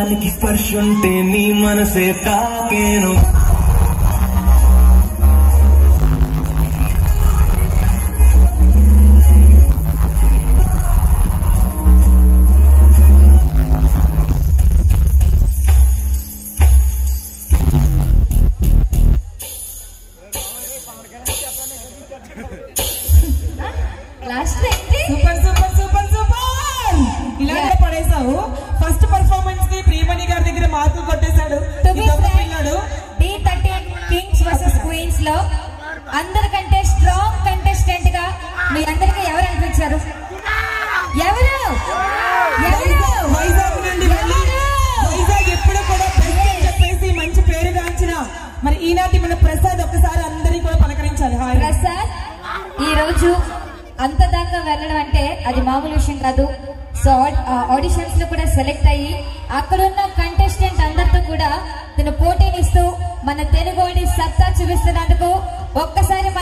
అందానికి స్పర్శ ఉంటే నీ మనసే తాకేను సూపర్ సూపర్ సూపర్ సూపర్ ఇలాగే పడేసావు. ఫస్ట్ పర్ఫార్మెన్స్ కి ప్రియమణి గారి దగ్గర మార్కులు కొట్టేశాడు. D13 కింగ్స్ వర్సెస్ క్వీన్స్ లో అందరికంటే స్ట్రాంగ్ కంటెస్టెంట్ గా మీ అందరికి ఎవరు అనిపించారు? వైజాగ్ నుండి వైజాగ్ ఎప్పుడు కూడా బెస్ట్ అని చెప్పేసి మంచి పేరు గాంచిన మరి ఈనాటి మన ప్రసాద్ ఒకసారి అందరికీ కూడా పలకరించాలి. ప్రసాద్ ఈ రోజు అంత దాకా వెళ్ళడం అంటే అది మామూలు విషయం కాదు. సో ఆడిషన్స్ లో కూడా సెలెక్ట్ అయ్యి అక్కడున్న కంటెస్టెంట్ అందరితో కూడా తను పోటీనిస్తూ మన తెలుగు సత్తా చూపిస్తున్నందుకు ఒక్కసారి